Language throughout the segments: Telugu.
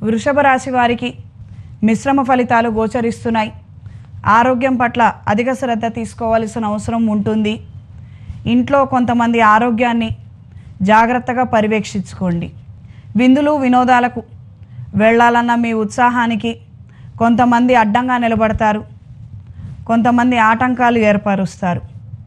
వృషభ రాశి వారికి మిశ్రమ ఫలితాలు గోచరిస్తున్నాయి. ఆరోగ్యం పట్ల అధిక శ్రద్ధ తీసుకోవాల్సిన అవసరం ఉంటుంది. ఇంట్లో కొంతమంది ఆరోగ్యాన్ని జాగ్రత్తగా పర్యవేక్షించుకోండి. విందులు వినోదాలకు వెళ్ళాలన్న మీ ఉత్సాహానికి కొంతమంది అడ్డంగా నిలబడతారు, కొంతమంది ఆటంకాలు ఏర్పరుస్తారు.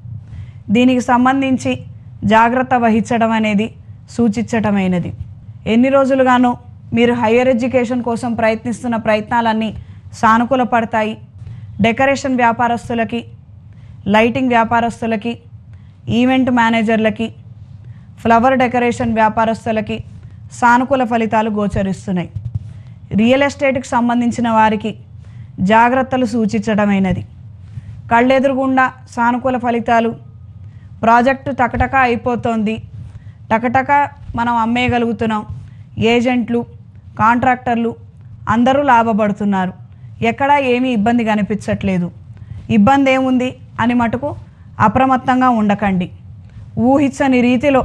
దీనికి సంబంధించి జాగ్రత్త వహించడం అనేది సూచించటమైనది. ఎన్ని రోజులుగానో మీరు హయ్యర్ ఎడ్యుకేషన్ కోసం ప్రయత్నిస్తున్న ప్రయత్నాలన్నీ సానుకూల పడతాయి. డెకరేషన్ వ్యాపారస్తులకి, లైటింగ్ వ్యాపారస్తులకి, ఈవెంట్ మేనేజర్లకి, ఫ్లవర్ డెకరేషన్ వ్యాపారస్తులకి సానుకూల ఫలితాలు గోచరిస్తున్నాయి. రియల్ ఎస్టేట్కి సంబంధించిన వారికి జాగ్రత్తలు సూచించడమైనది. కళ్ళెదురుగుండా సానుకూల ఫలితాలు. ప్రాజెక్టు టకటక అయిపోతోంది, టకటక మనం అమ్మేయగలుగుతున్నాం. ఏజెంట్లు, కాంట్రాక్టర్లు అందరూ లాభపడుతున్నారు. ఎక్కడా ఏమీ ఇబ్బంది కనిపించట్లేదు. ఇబ్బంది ఏముంది అని మటుకు అప్రమత్తంగా ఉండకండి. ఊహించని రీతిలో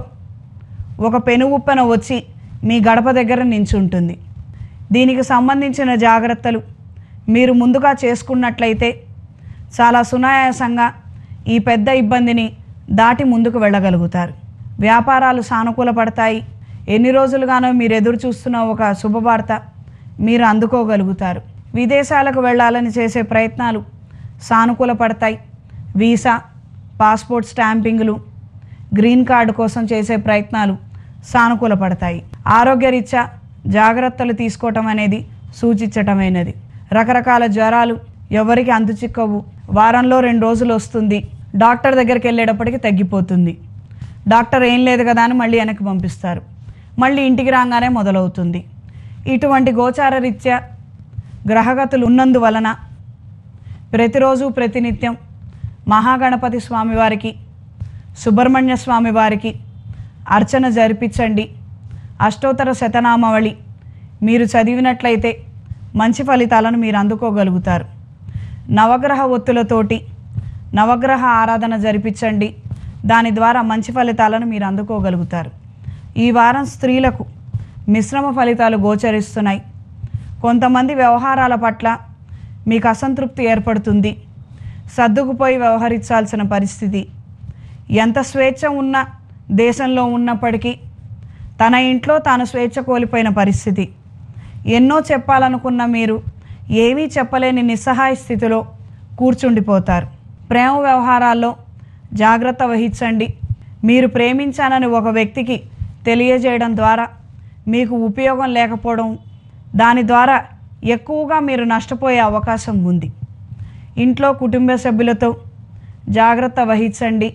ఒక పెనుగుప్పన వచ్చి మీ గడప దగ్గర నించుంటుంది. దీనికి సంబంధించిన జాగ్రత్తలు మీరు ముందుగా చేసుకున్నట్లయితే చాలా సునాయాసంగా ఈ పెద్ద ఇబ్బందిని దాటి ముందుకు వెళ్ళగలుగుతారు. వ్యాపారాలు సానుకూల పడతాయి. ఎన్ని రోజులుగానో మీరు ఎదురు చూస్తున్న ఒక శుభవార్త మీరు అందుకోగలుగుతారు. విదేశాలకు వెళ్ళాలని చేసే ప్రయత్నాలు సానుకూల పడతాయి. వీసా, పాస్పోర్ట్ స్టాంపింగ్లు, గ్రీన్ కార్డు కోసం చేసే ప్రయత్నాలు సానుకూల పడతాయి. ఆరోగ్యరీత్యా జాగ్రత్తలు తీసుకోవటం అనేది సూచించటమైనది. రకరకాల జ్వరాలు ఎవరికి అంతుచిక్కవు. వారంలో 2 రోజులు వస్తుంది, డాక్టర్ దగ్గరికి వెళ్ళేటప్పటికి తగ్గిపోతుంది. డాక్టర్ ఏం లేదు కదా అని మళ్ళీ వెనక్కి పంపిస్తారు, మళ్ళీ ఇంటికి రాగానే మొదలవుతుంది. ఇటువంటి గోచార రీత్యా గ్రహగతులు ఉన్నందువలన ప్రతిరోజు ప్రతినిత్యం మహాగణపతి స్వామివారికి, సుబ్రహ్మణ్య స్వామి వారికి అర్చన జరిపించండి. అష్టోత్తర శతనామావళి మీరు చదివినట్లయితే మంచి ఫలితాలను మీరు అందుకోగలుగుతారు. నవగ్రహ ఒత్తులతోటి నవగ్రహ ఆరాధన జరిపించండి. దాని ద్వారా మంచి ఫలితాలను మీరు అందుకోగలుగుతారు. ఈ వారం స్త్రీలకు మిశ్రమ ఫలితాలు గోచరిస్తున్నాయి. కొంతమంది వ్యవహారాల పట్ల మీకు అసంతృప్తి ఏర్పడుతుంది. సర్దుకుపోయి వ్యవహరించాల్సిన పరిస్థితి. ఎంత స్వేచ్ఛ ఉన్న దేశంలో ఉన్నప్పటికీ తన ఇంట్లో తాను స్వేచ్ఛ కోల్పోయిన పరిస్థితి. ఎన్నో చెప్పాలనుకున్న మీరు ఏమీ చెప్పలేని నిస్సహాయ స్థితిలో కూర్చుండిపోతారు. ప్రేమ వ్యవహారాల్లో జాగ్రత్త వహించండి. మీరు ప్రేమించానని ఒక వ్యక్తికి తెలియజేయడం ద్వారా మీకు ఉపయోగం లేకపోవడం, దాని ద్వారా ఎక్కువగా మీరు నష్టపోయే అవకాశం ఉంది. ఇంట్లో కుటుంబ సభ్యులతో జాగ్రత్త వహించండి.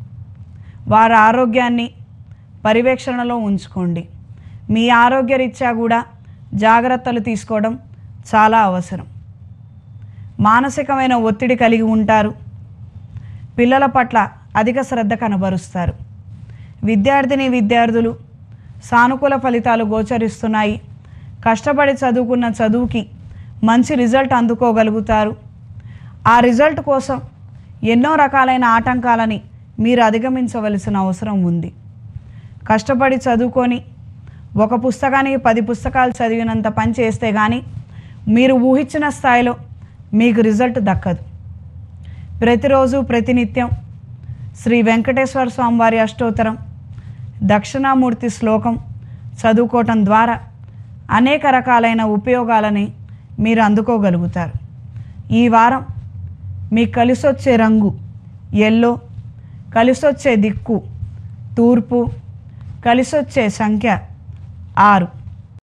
వారి ఆరోగ్యాన్ని పర్యవేక్షణలో ఉంచుకోండి. మీ ఆరోగ్యరీత్యా కూడా జాగ్రత్తలు తీసుకోవడం చాలా అవసరం. మానసికమైన ఒత్తిడి కలిగి ఉంటారు. పిల్లల పట్ల అధిక శ్రద్ధ కనబరుస్తారు. విద్యార్థులు సానుకూల ఫలితాలు గోచరిస్తున్నాయి. కష్టపడి చదువుకున్న చదువుకి మంచి రిజల్ట్ అందుకోగలుగుతారు. ఆ రిజల్ట్ కోసం ఎన్నో రకాలైన ఆటంకాలని మీరు అధిగమించవలసిన అవసరం ఉంది. కష్టపడి చదువుకొని ఒక పుస్తకానికి 10 పుస్తకాలు చదివినంత పని చేస్తే కానీ మీరు ఊహించిన స్థాయిలో మీకు రిజల్ట్ దక్కదు. ప్రతిరోజు ప్రతినిత్యం శ్రీ వెంకటేశ్వర స్వామివారి అష్టోత్తరం, దక్షిణామూర్తి శ్లోకం చదువుకోవటం ద్వారా అనేక రకాలైన ఉపయోగాలని మీరు అందుకోగలుగుతారు. ఈ వారం మీకు కలిసొచ్చే రంగు ఎల్లో, కలిసొచ్చే దిక్కు తూర్పు, కలిసొచ్చే సంఖ్య 6.